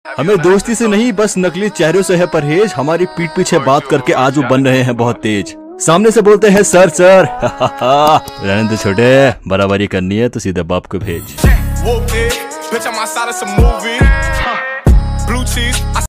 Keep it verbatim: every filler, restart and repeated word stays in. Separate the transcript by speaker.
Speaker 1: हमें दोस्ती से नहीं बस नकली चेहरों से है परहेज। हमारी पीठ पीछे बात करके आज वो बन रहे हैं बहुत तेज। सामने से बोलते हैं सर सर रहने दो छोटे, बराबरी करनी है तो सीधे बाप को भेज।